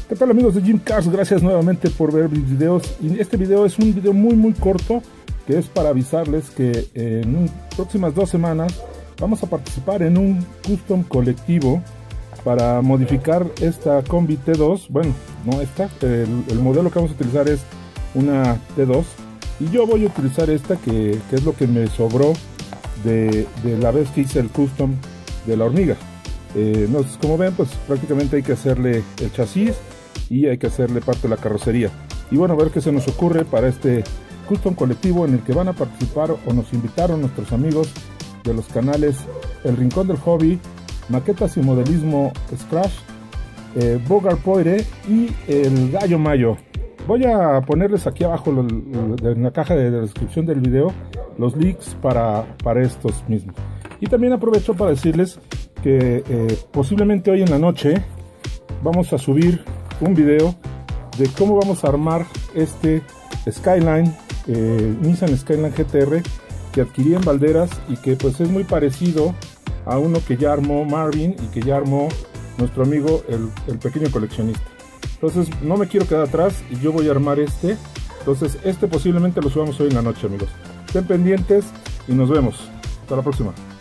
¿Qué tal amigos de Jim Cars? Gracias nuevamente por ver mis videos. Y este video es un video muy corto, que es para avisarles que en próximas 2 semanas vamos a participar en un custom colectivo para modificar esta Combi T2. Bueno, no esta, el modelo que vamos a utilizar es una T2 y yo voy a utilizar esta que es lo que me sobró de la vez que hice el custom de la hormiga. Entonces, como ven, pues prácticamente hay que hacerle el chasis y hay que hacerle parte de la carrocería. Y bueno, a ver qué se nos ocurre para este custom colectivo en el que van a participar o nos invitaron nuestros amigos de los canales El Rincón del Hobby, Maquetas y Modelismo Scratch, Bogart Poire y el Gallo Mayo. Voy a ponerles aquí abajo en la caja de descripción del video los links para estos mismos. Y también aprovecho para decirles que posiblemente hoy en la noche vamos a subir un video de cómo vamos a armar este Skyline, Nissan Skyline GTR, que adquirí en Valderas y que pues es muy parecido a uno que ya armó Marvin y que ya armó nuestro amigo el pequeño coleccionista. Entonces no me quiero quedar atrás y yo voy a armar entonces este posiblemente lo subamos hoy en la noche, amigos. Estén pendientes y nos vemos. Hasta la próxima.